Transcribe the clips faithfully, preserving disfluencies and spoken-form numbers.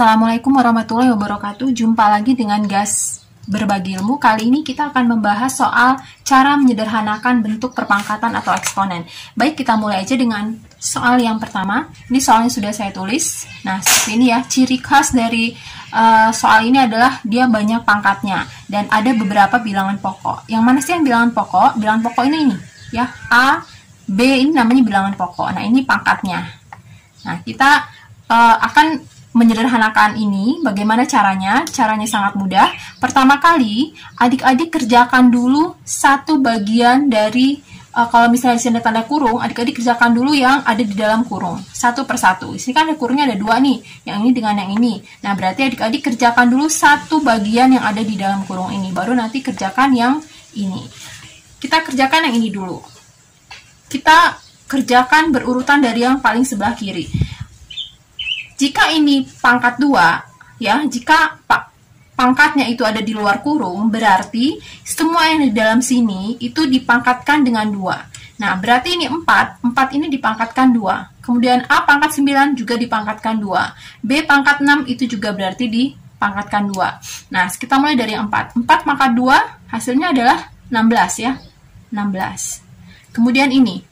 Assalamualaikum warahmatullahi wabarakatuh. Jumpa lagi dengan Gas Berbagi Ilmu. Kali ini kita akan membahas soal cara menyederhanakan bentuk perpangkatan atau eksponen. Baik, kita mulai aja dengan soal yang pertama. Ini soalnya sudah saya tulis. Nah, seperti ini ya. Ciri khas dari uh, soal ini adalah dia banyak pangkatnya dan ada beberapa bilangan pokok. Yang mana sih yang bilangan pokok? Bilangan pokok ini ini ya. A, B ini namanya bilangan pokok. Nah, ini pangkatnya. Nah, kita uh, akan menyederhanakan ini. Bagaimana caranya? Caranya sangat mudah. Pertama kali, adik-adik kerjakan dulu satu bagian dari, uh, kalau misalnya di sini ada tanda kurung, adik-adik kerjakan dulu yang ada di dalam kurung. Satu persatu. Di sini kan ada kurungnya ada dua nih. Yang ini dengan yang ini. Nah, berarti adik-adik kerjakan dulu satu bagian yang ada di dalam kurung ini. Baru nanti kerjakan yang ini. Kita kerjakan yang ini dulu. Kita kerjakan berurutan dari yang paling sebelah kiri. Jika ini pangkat dua, ya, jika pangkatnya itu ada di luar kurung, berarti semua yang di dalam sini itu dipangkatkan dengan dua. Nah, berarti ini empat, empat ini dipangkatkan dua. Kemudian A pangkat sembilan juga dipangkatkan dua. B pangkat enam itu juga berarti dipangkatkan dua. Nah, kita mulai dari yang empat. empat pangkat dua, hasilnya adalah enam belas ya. enam belas. Kemudian ini,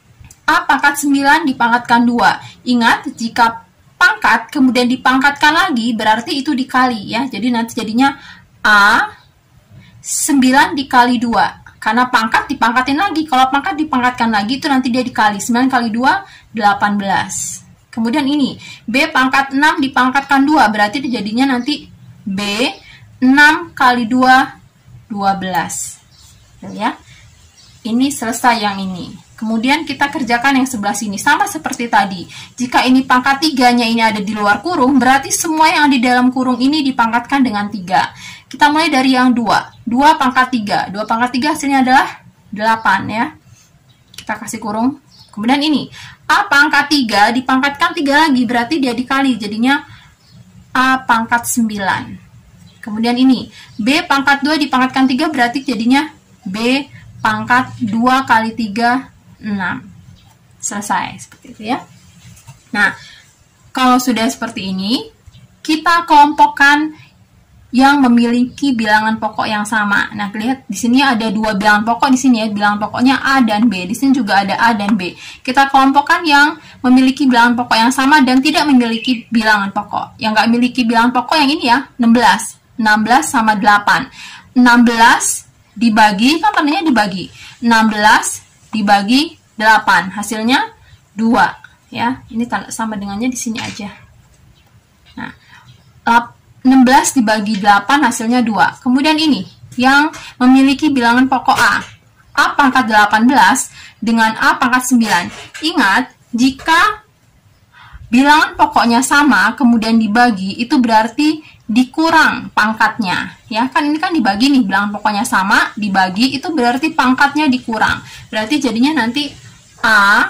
A pangkat sembilan dipangkatkan dua. Ingat, jika pangkat kemudian dipangkatkan lagi berarti itu dikali ya. Jadi nanti jadinya A sembilan dikali dua. Karena pangkat dipangkatin lagi. Kalau pangkat dipangkatkan lagi itu nanti dia dikali. sembilan kali dua, delapan belas. Kemudian ini B pangkat enam dipangkatkan dua. Berarti jadinya nanti B enam kali dua, dua belas. Ya. Ini selesai yang ini. Kemudian kita kerjakan yang sebelah sini. Sama seperti tadi. Jika ini pangkat tiganya ini ada di luar kurung, berarti semua yang ada di dalam kurung ini dipangkatkan dengan tiga. Kita mulai dari yang dua. dua pangkat tiga. dua pangkat tiga hasilnya adalah delapan ya. Kita kasih kurung. Kemudian ini. A pangkat tiga dipangkatkan tiga lagi. Berarti dia dikali. Jadinya A pangkat sembilan. Kemudian ini. B pangkat dua dipangkatkan tiga berarti jadinya B pangkat dua kali tiga, enam. Selesai seperti itu ya. Nah, kalau sudah seperti ini, kita kelompokkan yang memiliki bilangan pokok yang sama. Nah, lihat di sini ada dua bilangan pokok di sini ya. Bilangan pokoknya A dan B. Di sini juga ada A dan B. Kita kelompokkan yang memiliki bilangan pokok yang sama dan tidak memiliki bilangan pokok. Yang nggak memiliki bilangan pokok yang ini ya, enam belas. enam belas sama delapan. enam belas dibagi, kan tandanya dibagi. enam belas dibagi delapan, hasilnya dua ya. Ini tanda sama dengannya di sini aja. Nah, enam belas dibagi delapan hasilnya dua. Kemudian ini yang memiliki bilangan pokok A. A pangkat delapan belas dengan A pangkat sembilan. Ingat, jika bilangan pokoknya sama kemudian dibagi, itu berarti dikurang pangkatnya ya. Kan ini kan dibagi nih, bilangan pokoknya sama dibagi, itu berarti pangkatnya dikurang. Berarti jadinya nanti A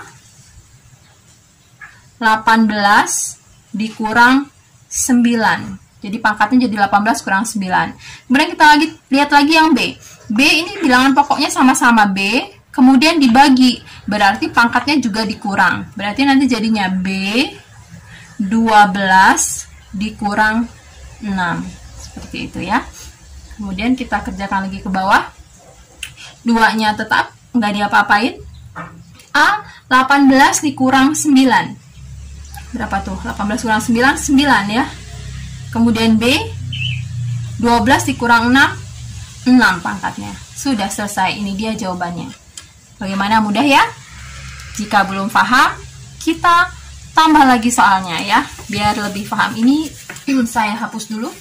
delapan belas dikurang sembilan. Jadi pangkatnya jadi delapan belas kurang sembilan. Kemudian kita lagi lihat lagi yang B. B ini bilangan pokoknya sama-sama B, kemudian dibagi, berarti pangkatnya juga dikurang. Berarti nanti jadinya B dua belas dikurang enam. Seperti itu ya. Kemudian kita kerjakan lagi ke bawah. Duanya tetap nggak diapa-apain. A delapan belas dikurang sembilan. Berapa tuh? delapan belas kurang sembilan, sembilan ya. Kemudian B dua belas dikurang enam, enam pangkatnya. Sudah selesai. Ini dia jawabannya. Bagaimana, mudah ya? Jika belum paham, kita tambah lagi soalnya ya, biar lebih paham. Ini saya hapus dulu.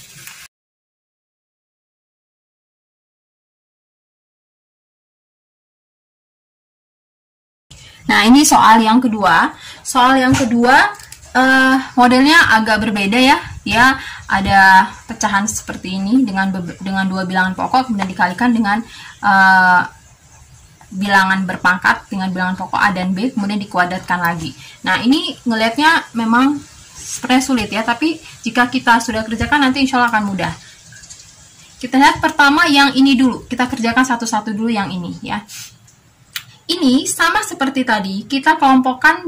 Nah, ini soal yang kedua. Soal yang kedua uh, modelnya agak berbeda ya. Dia ada pecahan seperti ini dengan dengan dua bilangan pokok, kemudian dikalikan dengan uh, bilangan berpangkat dengan bilangan pokok A dan B, kemudian dikuadratkan lagi. Nah, ini ngelihatnya memang sepertinya sulit ya, tapi jika kita sudah kerjakan nanti insya Allah akan mudah. Kita lihat pertama yang ini dulu. Kita kerjakan satu-satu dulu yang ini ya. Ini sama seperti tadi, kita kelompokkan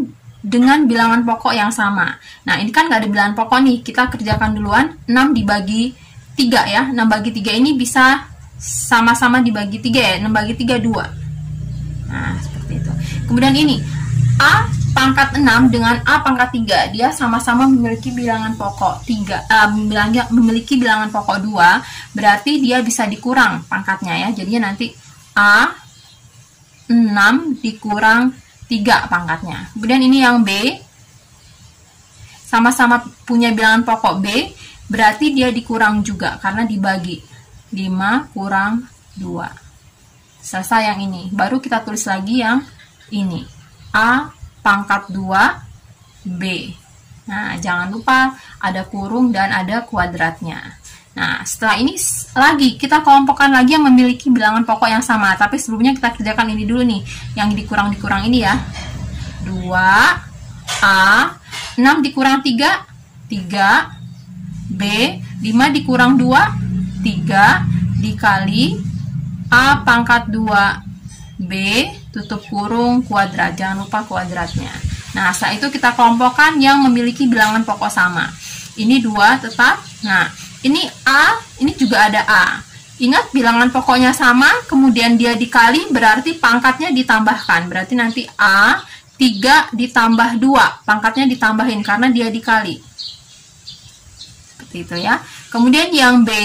dengan bilangan pokok yang sama. Nah, ini kan nggak ada bilangan pokok nih, kita kerjakan duluan. Enam dibagi tiga ya, enam bagi tiga ini bisa sama-sama dibagi tiga ya, enam bagi tiga, dua. Nah, seperti itu. Kemudian ini, A pangkat enam dengan A pangkat tiga, dia sama-sama memiliki bilangan pokok tiga, uh, memiliki bilangan pokok dua, berarti dia bisa dikurang pangkatnya ya. Jadinya nanti A enam dikurang tiga pangkatnya. Kemudian ini yang B, sama-sama punya bilangan pokok B, berarti dia dikurang juga karena dibagi. lima kurang dua. Selesai yang ini. Baru kita tulis lagi yang ini. A pangkat dua B. Nah, jangan lupa ada kurung dan ada kuadratnya. Nah, setelah ini lagi kita kelompokkan lagi yang memiliki bilangan pokok yang sama. Tapi sebelumnya kita kerjakan ini dulu nih, yang dikurang-dikurang ini ya. dua A, enam dikurang tiga, tiga B, lima dikurang dua, tiga dikali A pangkat dua B, tutup kurung, kuadrat. Jangan lupa kuadratnya. Nah, setelah itu kita kelompokkan yang memiliki bilangan pokok sama. Ini dua tetap. Nah, ini A, ini juga ada A. Ingat, bilangan pokoknya sama, kemudian dia dikali, berarti pangkatnya ditambahkan. Berarti nanti A, tiga ditambah dua. Pangkatnya ditambahin karena dia dikali. Seperti itu ya. Kemudian yang B,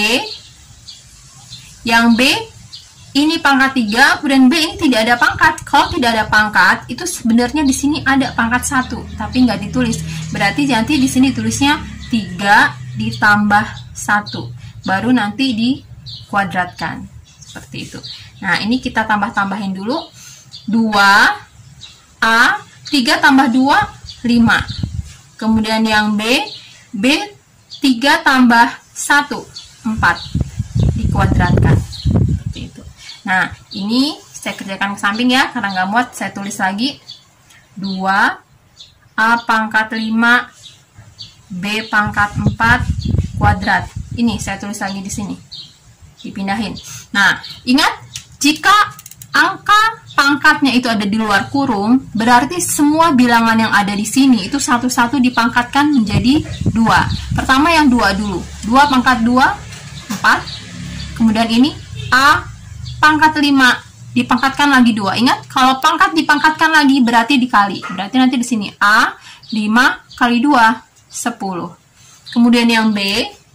yang B, ini pangkat tiga, kemudian B ini tidak ada pangkat. Kalau tidak ada pangkat, itu sebenarnya di sini ada pangkat satu, tapi nggak ditulis. Berarti nanti di sini tulisnya tiga ditambah satu. Baru nanti dikuadratkan. Seperti itu. Nah, ini kita tambah-tambahin dulu. dua A, tiga tambah dua, lima. Kemudian yang B, B, tiga tambah satu, empat. Dikuadratkan. Seperti itu. Nah, ini saya kerjakan ke samping ya, karena nggak muat, saya tulis lagi. dua A pangkat lima, B pangkat empat, kuadrat. Ini saya tulis lagi di sini. Dipindahin. Nah, ingat, jika angka pangkatnya itu ada di luar kurung, berarti semua bilangan yang ada di sini itu satu-satu dipangkatkan menjadi dua. Pertama yang dua dulu. dua pangkat dua, empat. Kemudian ini A pangkat lima dipangkatkan lagi dua. Ingat, kalau pangkat dipangkatkan lagi berarti dikali. Berarti nanti di sini A lima kali dua, sepuluh. Kemudian yang B,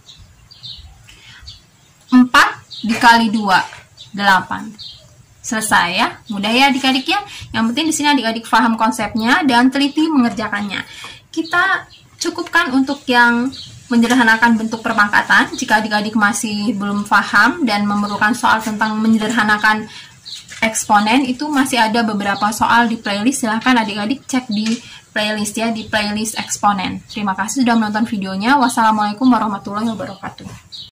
empat dikali dua, delapan. Selesai ya. Mudah ya adik-adik ya. Yang penting di sini adik-adik paham konsepnya dan teliti mengerjakannya. Kita cukupkan untuk yang menyederhanakan bentuk perpangkatan. Jika adik-adik masih belum paham dan memerlukan soal tentang menyederhanakan eksponen, itu masih ada beberapa soal di playlist. Silahkan adik-adik cek di playlist ya, di playlist eksponen. Terima kasih sudah menonton videonya. Wassalamualaikum warahmatullahi wabarakatuh.